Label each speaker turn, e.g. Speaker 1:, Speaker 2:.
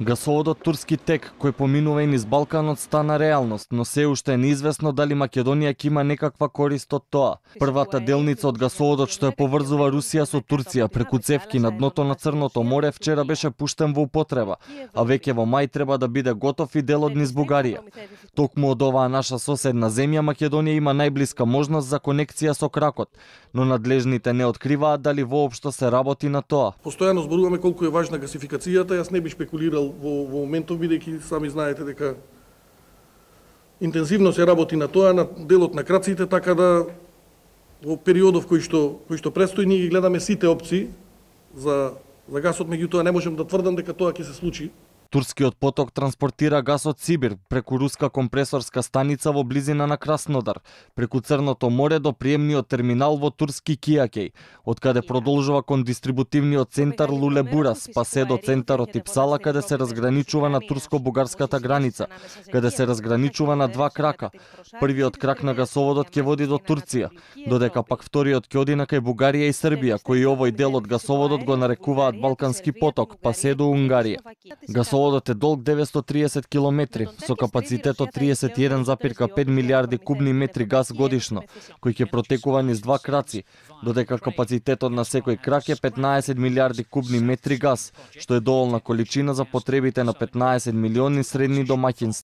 Speaker 1: Гасоводот Турски тек, кој поминува и низ Балканот, стана реалност, но се уште е неизвестно дали Македонија ќе има некаква корист од тоа. Првата делница од гасоводот што ја поврзува Русија со Турција преку цевки на дното на Црното море вчера беше пуштен во употреба, а веќе во мај треба да биде готов и делот низ Бугарија. Токму од оваа наша соседна земја Македонија има најблиска можност за конекција со кракот, но надлежните не откриваат дали воопшто се работи на тоа.
Speaker 2: Постојано зборуваме колку е важна гасификацијата, јас не би шпекулирал во моментов, бидејќи сами знаете дека интензивно се работи на тоа, на делот на краците, така да во периодов кој што предстои ние ги гледаме сите опции за гасот, меѓутоа не можем да тврдам дека тоа ќе се случи.
Speaker 1: Турскиот поток транспортира газ од Сибир преку руска компресорска станица во близина на Краснодар, преку Црното море до приемниот терминал во турски Кијакеј, од каде продолжува кон дистрибутивниот центар Лулебурас, па се до центарот Ипсала, каде се разграничува на турско-бугарската граница, каде се разграничува на два крака. Првиот крак на гасоводот ќе води до Турција, додека пак вториот ќе оди на кај Бугарија и Србија, кои овој дел од гасоводот го нарекуваат Балкански поток, па се до Унгарија. Гасоводот е долг 930 километри, со капацитет од 31,5 милиарди кубни метри газ годишно, кој ќе протекува низ два краци, додека капацитетот на секој крак е 15 милиарди кубни метри газ, што е доволна количина за потребите на 15 милиони средни домаќинства.